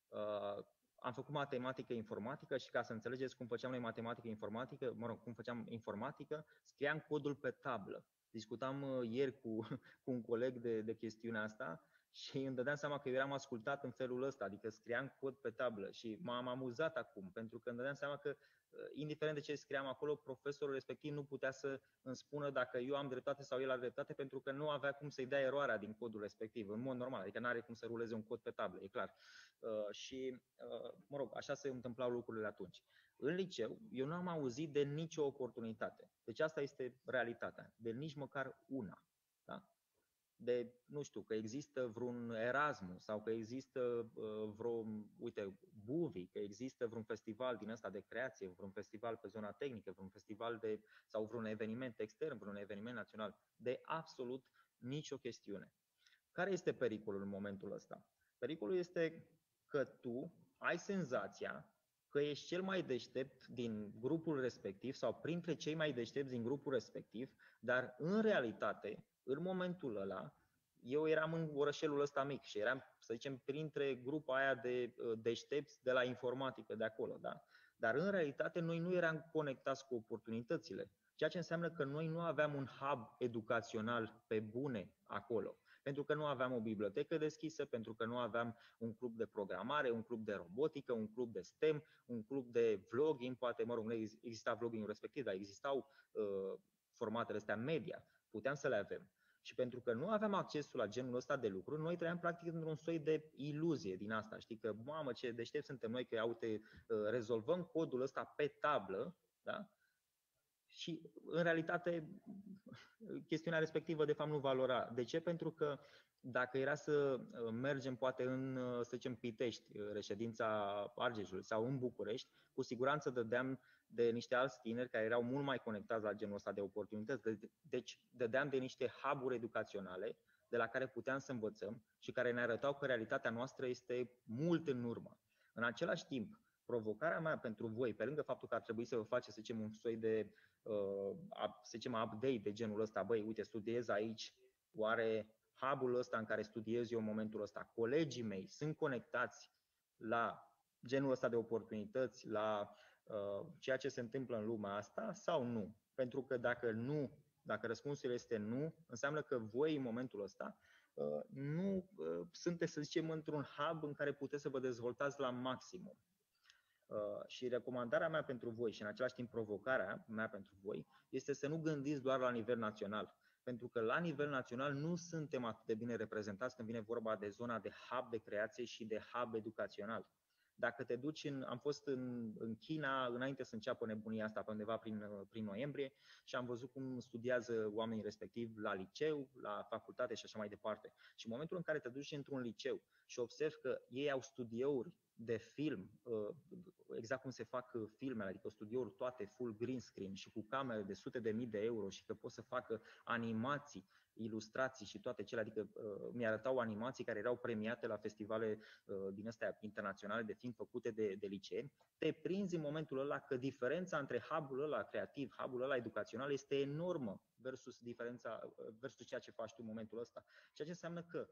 Am făcut matematică informatică și, ca să înțelegeți cum făceam noi matematică informatică, mă rog, cum făceam informatică, scriam codul pe tablă. Discutam ieri cu, cu un coleg de, de chestiunea asta și îmi dădeam seama că eu eram ascultat în felul ăsta, adică scriam cod pe tablă și m-am amuzat acum, pentru că îmi dădeam seama că, indiferent de ce scriam acolo, profesorul respectiv nu putea să îmi spună dacă eu am dreptate sau el are dreptate, pentru că nu avea cum să-i dea eroarea din codul respectiv, în mod normal, adică nu are cum să ruleze un cod pe tablă, e clar. Uh, și, uh, mă rog, așa se întâmplau lucrurile atunci. În liceu, eu nu am auzit de nicio oportunitate. Deci asta este realitatea, de nici măcar una. Da? de, nu știu, că există vreun Erasmus sau că există uh, vreo, uite, Buvi, că există vreun festival din ăsta de creație, vreun festival pe zona tehnică, vreun festival de, sau vreun eveniment extern, vreun eveniment național. De absolut nicio chestiune. Care este pericolul în momentul ăsta? Pericolul este că tu ai senzația că ești cel mai deștept din grupul respectiv sau printre cei mai deștepți din grupul respectiv, dar în realitate, în momentul ăla, eu eram în orășelul ăsta mic și eram, să zicem, printre grupa aia de deștepți de la informatică de acolo, da? Dar în realitate noi nu eram conectați cu oportunitățile, ceea ce înseamnă că noi nu aveam un hub educațional pe bune acolo. Pentru că nu aveam o bibliotecă deschisă, pentru că nu aveam un club de programare, un club de robotică, un club de STEM, un club de vlogging, poate, mă rog, nu exista vlogging respectiv, dar existau uh, formatele astea media, puteam să le avem. Și pentru că nu aveam accesul la genul ăsta de lucruri, noi trăiam practic într-un soi de iluzie din asta. Știi că, mamă, ce deștept suntem noi, că, uite, rezolvăm codul ăsta pe tablă, da? Și, în realitate, chestiunea respectivă, de fapt, nu valora. De ce? Pentru că dacă era să mergem, poate, în, să zicem, Pitești, reședința Argeșului, sau în București, cu siguranță dădeam de niște alți tineri care erau mult mai conectați la genul ăsta de oportunități. Deci, dădeam de niște hub-uri educaționale de la care puteam să învățăm și care ne arătau că realitatea noastră este mult în urmă. În același timp, provocarea mea pentru voi, pe lângă faptul că ar trebui să vă faceți, să zicem, un soi de, uh, să zicem, update de genul ăsta, băi, uite, studiez aici, oare hub-ul ăsta în care studiez eu în momentul ăsta, colegii mei sunt conectați la genul ăsta de oportunități, la uh, ceea ce se întâmplă în lumea asta sau nu? Pentru că dacă nu, dacă răspunsul este nu, înseamnă că voi în momentul ăsta uh, nu uh, sunteți, să zicem, într-un hub în care puteți să vă dezvoltați la maximum. Uh, și recomandarea mea pentru voi și în același timp provocarea mea pentru voi este să nu gândiți doar la nivel național. Pentru că la nivel național nu suntem atât de bine reprezentați când vine vorba de zona de hub de creație și de hub educațional. Dacă te duci în, am fost în, în China înainte să înceapă nebunia asta pe undeva prin, prin noiembrie și am văzut cum studiază oamenii respectivi la liceu, la facultate și așa mai departe. Și în momentul în care te duci într-un liceu și observi că ei au studiouri de film, exact cum se fac filmele, adică studiouri toate full green screen și cu camere de sute de mii de euro și că pot să facă animații, ilustrații și toate cele, adică uh, mi-arătau animații care erau premiate la festivale uh, din astea internaționale de film făcute de, de liceeni, te prinzi în momentul ăla că diferența între hub-ul ăla creativ, hub-ul ăla educațional este enormă versus, diferența, versus ceea ce faci tu în momentul ăsta. Ceea ce înseamnă că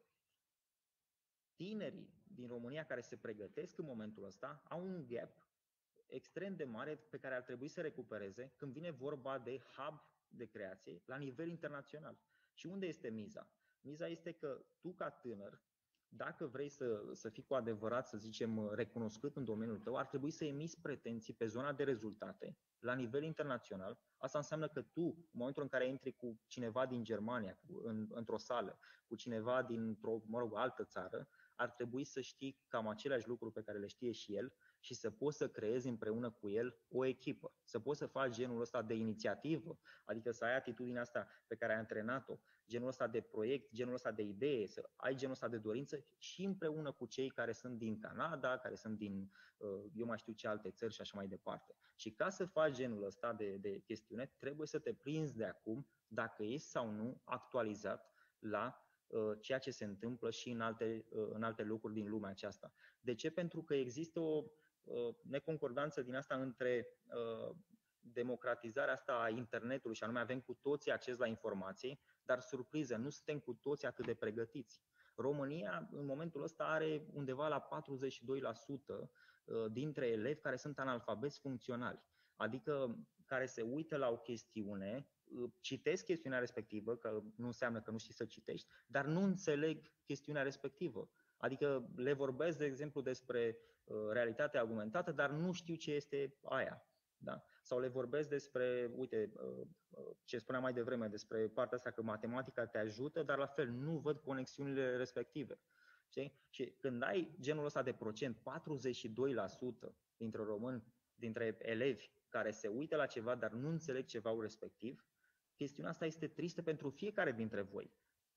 tinerii din România care se pregătesc în momentul ăsta au un gap extrem de mare pe care ar trebui să recupereze când vine vorba de hub de creație la nivel internațional. Și unde este miza? Miza este că tu, ca tânăr, dacă vrei să, să fii cu adevărat, să zicem, recunoscut în domeniul tău, ar trebui să emiți pretenții pe zona de rezultate la nivel internațional. Asta înseamnă că tu, în momentul în care intri cu cineva din Germania, în, într-o sală, cu cineva dintr-o, mă rog, altă țară, ar trebui să știi cam aceleași lucruri pe care le știe și el și să poți să creezi împreună cu el o echipă, să poți să faci genul ăsta de inițiativă, adică să ai atitudinea asta pe care ai antrenat-o, genul ăsta de proiect, genul ăsta de idee, să ai genul ăsta de dorință și împreună cu cei care sunt din Canada, care sunt din, eu mai știu ce alte țări și așa mai departe. Și ca să faci genul ăsta de, de chestiune, trebuie să te prinzi de acum dacă ești sau nu actualizat la ceea ce se întâmplă și în alte, în alte locuri din lumea aceasta. De ce? Pentru că există o neconcordanță din asta între democratizarea asta a internetului și anume avem cu toții acces la informații, dar surpriză, nu suntem cu toții atât de pregătiți. România în momentul ăsta are undeva la patruzeci și doi la sută dintre elevi care sunt analfabeti funcționali, adică care se uită la o chestiune, citesc chestiunea respectivă, că nu înseamnă că nu știi să citești, dar nu înțeleg chestiunea respectivă. Adică le vorbesc, de exemplu, despre uh, realitatea argumentată, dar nu știu ce este aia. Da? Sau le vorbesc despre, uite, uh, ce spuneam mai devreme, despre partea asta că matematica te ajută, dar la fel nu văd conexiunile respective. Știi? Și când ai genul ăsta de procent, patruzeci și doi la sută dintre români, dintre elevi care se uită la ceva, dar nu înțeleg ceva respectiv, chestiunea asta este tristă pentru fiecare dintre voi.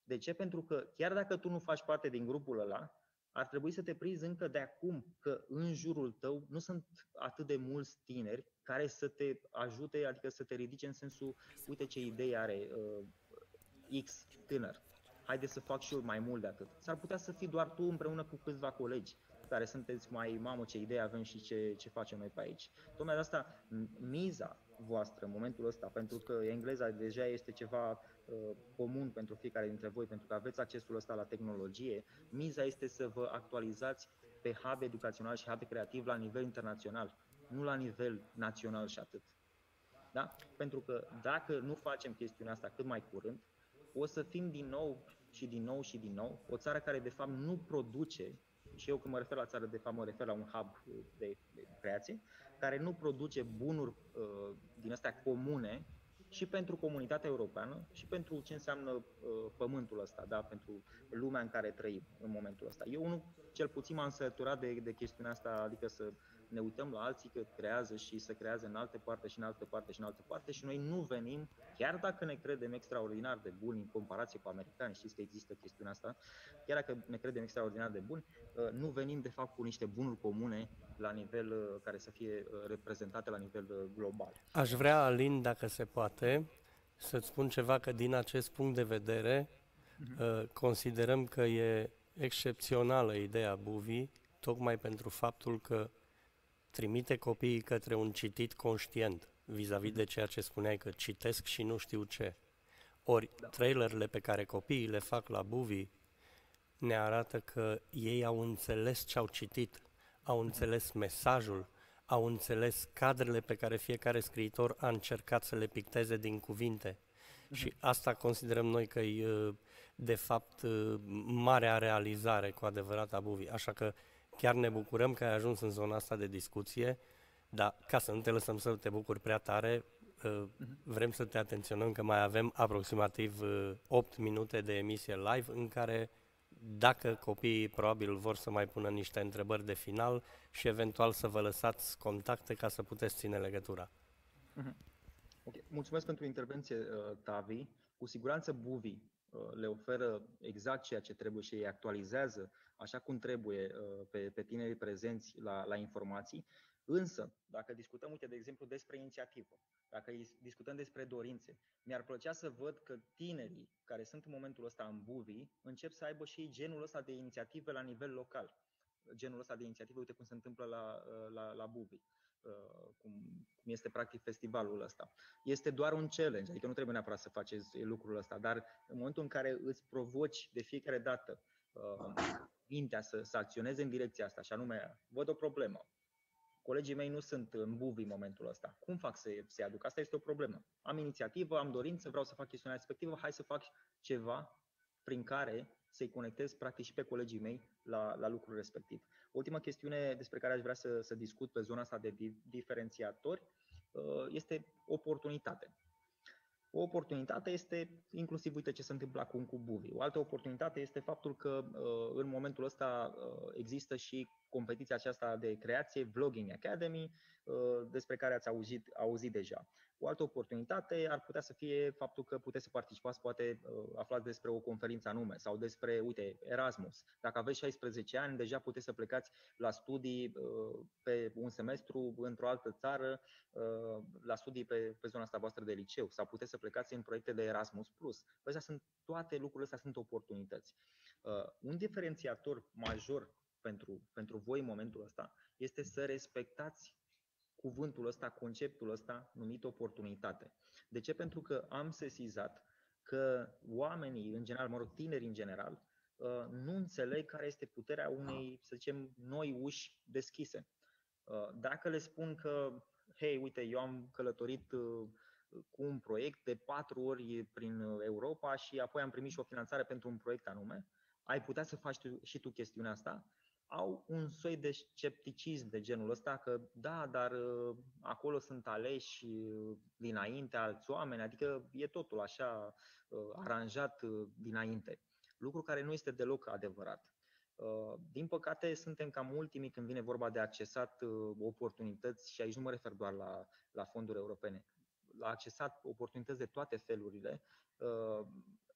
De ce? Pentru că chiar dacă tu nu faci parte din grupul ăla, ar trebui să te prinzi încă de acum că în jurul tău nu sunt atât de mulți tineri care să te ajute, adică să te ridice în sensul, uite ce idee are uh, X tânăr, haide să fac și eu mai mult de atât. S-ar putea să fii doar tu împreună cu câțiva colegi care sunteți mai, mamă, ce idee avem și ce, ce facem noi pe aici. Tocmai de asta, miza voastră în momentul ăsta, pentru că engleza deja este ceva uh, comun pentru fiecare dintre voi, pentru că aveți accesul ăsta la tehnologie, miza este să vă actualizați pe hub educațional și hub creativ la nivel internațional, nu la nivel național și atât. Da? Pentru că dacă nu facem chestiunea asta cât mai curând, o să fim din nou și din nou și din nou o țară care de fapt nu produce, și eu când mă refer la țară de fapt mă refer la un hub de, de creație, care nu produce bunuri uh, din astea comune și pentru comunitatea europeană și pentru ce înseamnă uh, pământul ăsta, da? Pentru lumea în care trăim în momentul ăsta. Eu nu, cel puțin m-am săturat de, de chestiunea asta, adică să ne uităm la alții că creează și să creează în alte parte și în alte parte și în alte parte și noi nu venim, chiar dacă ne credem extraordinar de buni în comparație cu americani, știți că există chestiunea asta, chiar dacă ne credem extraordinar de buni, nu venim de fapt cu niște bunuri comune la nivel care să fie reprezentate la nivel global. Aș vrea, Alin, dacă se poate, să-ți spun ceva, că din acest punct de vedere uh-huh. considerăm că e excepțională ideea Buvi, tocmai pentru faptul că trimite copiii către un citit conștient vis-a-vis de ceea ce spuneai, că citesc și nu știu ce. Ori trailerele pe care copiii le fac la Buvi ne arată că ei au înțeles ce au citit, au înțeles mesajul, au înțeles cadrele pe care fiecare scriitor a încercat să le picteze din cuvinte. Și asta considerăm noi că e, de fapt, marea realizare cu adevărat a Buvi. Așa că chiar ne bucurăm că ai ajuns în zona asta de discuție, dar ca să nu te lăsăm să te bucuri prea tare, vrem să te atenționăm că mai avem aproximativ opt minute de emisie live în care, dacă copiii probabil vor să mai pună niște întrebări de final și eventual să vă lăsați contacte ca să puteți ține legătura. Okay. Mulțumesc pentru intervenție, Tavi. Cu siguranță Buvi le oferă exact ceea ce trebuie și îi actualizează așa cum trebuie pe, pe tinerii prezenți la, la informații. Însă, dacă discutăm, uite, de exemplu, despre inițiativă, dacă discutăm despre dorințe, mi-ar plăcea să văd că tinerii care sunt în momentul ăsta în Buvi încep să aibă și genul ăsta de inițiative la nivel local. Genul ăsta de inițiative, uite cum se întâmplă la, la, la Buvi, cum, cum este practic festivalul ăsta. Este doar un challenge, adică nu trebuie neapărat să faceți lucrul ăsta, dar în momentul în care îți provoci de fiecare dată mintea să, să acționeze în direcția asta, și anume, văd o problemă, colegii mei nu sunt în Buvi în momentul ăsta, cum fac să se aduc? Asta este o problemă. Am inițiativă, am dorință, vreau să fac chestiunea respectivă, hai să fac ceva prin care să-i conectez practic și pe colegii mei la, la lucrul respectiv. Ultima chestiune despre care aș vrea să, să discut pe zona asta de diferențiatori este oportunitate. O oportunitate este inclusiv, uite ce se întâmplă acum cu Buvi. O altă oportunitate este faptul că în momentul ăsta există și competiția aceasta de creație, Vlogging Academy, despre care ați auzit, auzit deja. O altă oportunitate ar putea să fie faptul că puteți să participați, poate aflați despre o conferință anume sau despre, uite, Erasmus. Dacă aveți șaisprezece ani, deja puteți să plecați la studii pe un semestru într-o altă țară, la studii pe, pe zona asta voastră de liceu, sau puteți să plecați în proiecte de Erasmus plus. Astea sunt, toate lucrurile astea sunt oportunități. Un diferențiator major pentru, pentru voi în momentul ăsta este să respectați cuvântul ăsta, conceptul ăsta numit oportunitate. De ce? Pentru că am sesizat că oamenii, în general, mă rog, tinerii în general, nu înțeleg care este puterea unei, să zicem, noi uși deschise. Dacă le spun că, hei, uite, eu am călătorit cu un proiect de patru ori prin Europa și apoi am primit și o finanțare pentru un proiect anume, ai putea să faci tu, și tu chestiunea asta, au un soi de scepticism de genul ăsta, că da, dar uh, acolo sunt aleși uh, dinainte alți oameni, adică e totul așa uh, aranjat uh, dinainte. Lucru care nu este deloc adevărat. Uh, din păcate, suntem cam ultimii când vine vorba de accesat uh, oportunități, și aici nu mă refer doar la, la fonduri europene, la accesat oportunități de toate felurile. Uh,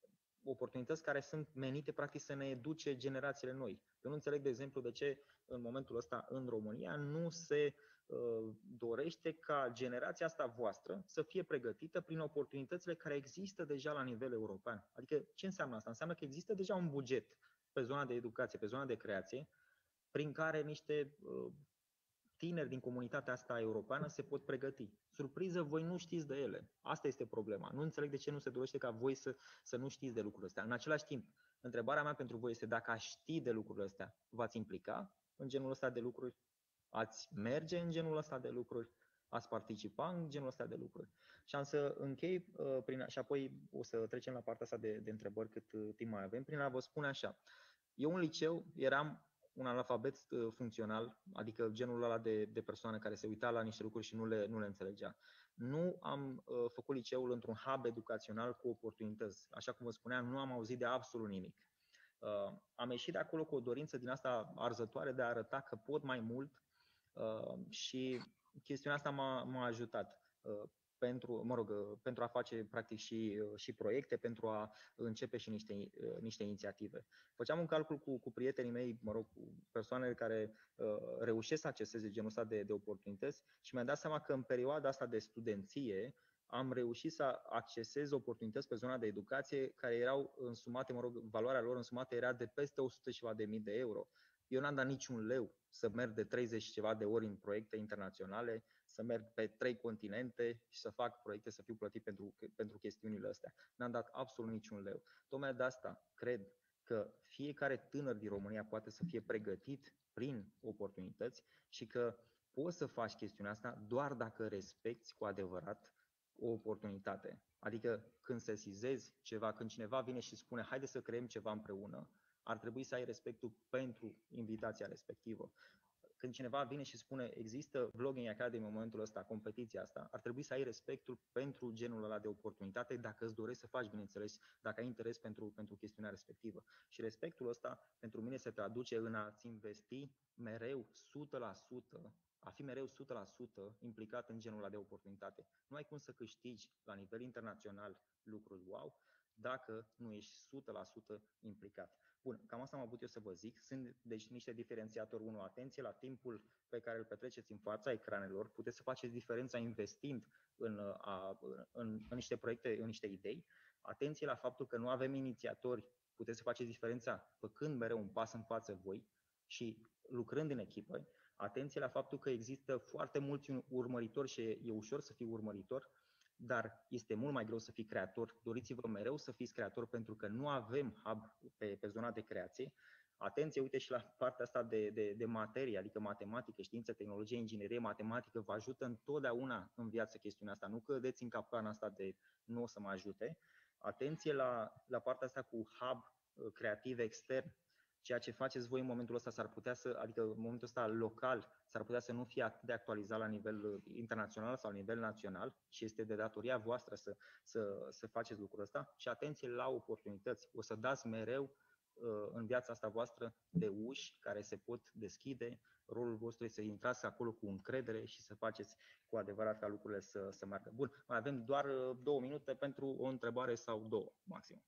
oportunități care sunt menite practic să ne educe generațiile noi. Eu nu înțeleg, de exemplu, de ce în momentul ăsta în România nu se uh, dorește ca generația asta voastră să fie pregătită prin oportunitățile care există deja la nivel european. Adică ce înseamnă asta? Înseamnă că există deja un buget pe zona de educație, pe zona de creație, prin care niște uh, tineri din comunitatea asta europeană se pot pregăti. Surpriză, voi nu știți de ele. Asta este problema. Nu înțeleg de ce nu se dorește ca voi să, să nu știți de lucrurile astea. În același timp, întrebarea mea pentru voi este dacă aș ști de lucrurile astea, v-ați implica în genul ăsta de lucruri? Ați merge în genul ăsta de lucruri? Ați participa în genul ăsta de lucruri? Și am să închei uh, prin, și apoi o să trecem la partea asta de, de întrebări cât uh, timp mai avem, prin a vă spune așa. Eu în liceu eram un analfabet funcțional, adică genul ăla de, de persoană care se uita la niște lucruri și nu le, nu le înțelegea. Nu am uh, făcut liceul într-un hub educațional cu oportunități. Așa cum vă spuneam, nu am auzit de absolut nimic. Uh, am ieșit de acolo cu o dorință din asta arzătoare de a arăta că pot mai mult uh, și chestiunea asta m-a, m-a ajutat. Uh, pentru, mă rog, pentru a face practic și, și proiecte, pentru a începe și niște, niște inițiative. Făceam un calcul cu, cu prietenii mei, mă rog, cu persoanele care uh, reușesc să acceseze genul ăsta de, de oportunități și mi-am dat seama că în perioada asta de studenție am reușit să accesez oportunități pe zona de educație care erau însumate, mă rog, valoarea lor însumată era de peste o sută ceva de mii de euro. Eu n-am dat niciun leu să merg de treizeci ceva de ori în proiecte internaționale, să merg pe trei continente și să fac proiecte, să fiu plătit pentru, pentru chestiunile astea. N-am dat absolut niciun leu. Tocmai de asta cred că fiecare tânăr din România poate să fie pregătit prin oportunități și că poți să faci chestiunea asta doar dacă respecti cu adevărat o oportunitate. Adică când sesizezi ceva, când cineva vine și spune haide să creăm ceva împreună, ar trebui să ai respectul pentru invitația respectivă. Când cineva vine și spune există Vlogging Academy în momentul ăsta, competiția asta, ar trebui să ai respectul pentru genul ăla de oportunitate dacă îți dorești să faci, bineînțeles, dacă ai interes pentru, pentru chestiunea respectivă. Și respectul ăsta pentru mine se traduce în a-ți investi mereu o sută la sută, a fi mereu o sută la sută implicat în genul ăla de oportunitate. Nu ai cum să câștigi la nivel internațional lucruri wow dacă nu ești o sută la sută implicat. Bun, cam asta am avut eu să vă zic. Sunt deci niște diferențiatori. Unu, atenție la timpul pe care îl petreceți în fața ecranelor. Puteți să faceți diferența investind în, a, în, în niște proiecte, în niște idei. Atenție la faptul că nu avem inițiatori. Puteți să faceți diferența făcând mereu un pas în față voi și lucrând în echipă. Atenție la faptul că există foarte mulți urmăritori și e ușor să fii urmăritor, dar este mult mai greu să fii creator. Doriți-vă mereu să fiți creator pentru că nu avem hub pe, pe zona de creație. Atenție, uite și la partea asta de, de, de materie, adică matematică, știință, tehnologie, inginerie, matematică, vă ajută întotdeauna în viață chestiunea asta. Nu cădeți în capcana asta de nu o să mă ajute. Atenție la, la partea asta cu hub creativ extern. Ceea ce faceți voi în momentul ăsta s-ar putea să, adică în momentul ăsta local, s-ar putea să nu fie atât de actualizat la nivel internațional sau la nivel național și este de datoria voastră să, să, să faceți lucrul ăsta. Și atenție la oportunități. O să dați mereu în viața asta voastră de uși care se pot deschide. Rolul vostru este să intrați acolo cu încredere și să faceți cu adevărat ca lucrurile să, să meargă. Bun, mai avem doar două minute pentru o întrebare sau două, maxim.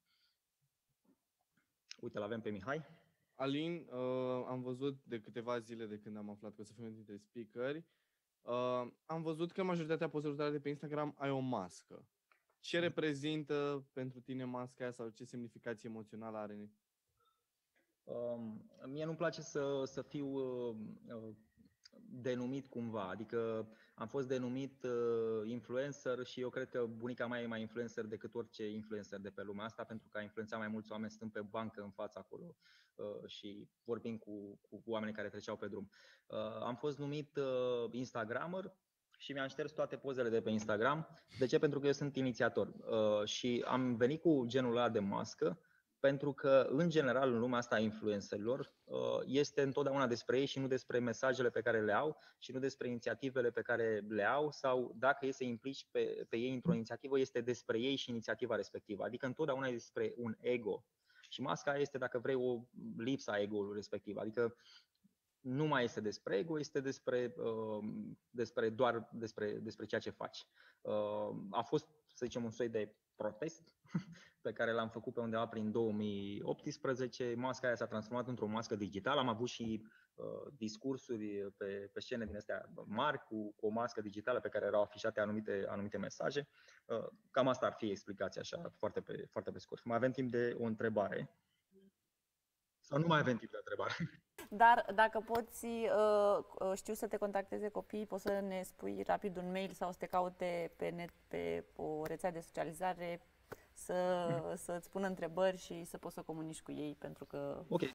Uite, l-avem pe Mihai. Alin, uh, am văzut de câteva zile de când am aflat că o să fiu unul dintre speakeri, uh, am văzut că majoritatea posturilor de pe Instagram ai o mască. Ce reprezintă pentru tine masca aia sau ce semnificație emoțională are? Um, mie nu-mi place să, să fiu uh, uh, denumit cumva, adică am fost denumit uh, influencer și eu cred că bunica mea e mai influencer decât orice influencer de pe lumea asta, pentru că a influențat mai mulți oameni stând pe bancă în fața acolo uh, și vorbind cu, cu oamenii care treceau pe drum. Uh, am fost numit uh, Instagrammer și mi-am șters toate pozele de pe Instagram. De ce? Pentru că eu sunt inițiator uh, și am venit cu genul ăla de mască, pentru că, în general, în lumea asta a influencerilor, este întotdeauna despre ei și nu despre mesajele pe care le au și nu despre inițiativele pe care le au sau dacă e să implici pe, pe ei într-o inițiativă, este despre ei și inițiativa respectivă. Adică întotdeauna e despre un ego. Și masca este, dacă vrei, o lipsa ego-ului respectiv. Adică nu mai este despre ego, este despre, despre doar despre, despre ceea ce faci. A fost, să zicem, un soi de protest pe care l-am făcut pe undeva prin două mii optsprezece. Masca aia s-a transformat într-o mască digitală. Am avut și uh, discursuri pe, pe scene din astea mari cu, cu o mască digitală pe care erau afișate anumite, anumite mesaje. Uh, cam asta ar fi explicația, așa, foarte pe, foarte pe scurt. Mai avem timp de o întrebare? Sau nu mai avem timp de întrebare? Dar dacă poți, uh, știu să te contacteze copiii, poți să ne spui rapid un mail sau să te caute pe net, pe o rețea de socializare, să, să-ți pună întrebări și să poți să comunici cu ei, pentru că... Ok,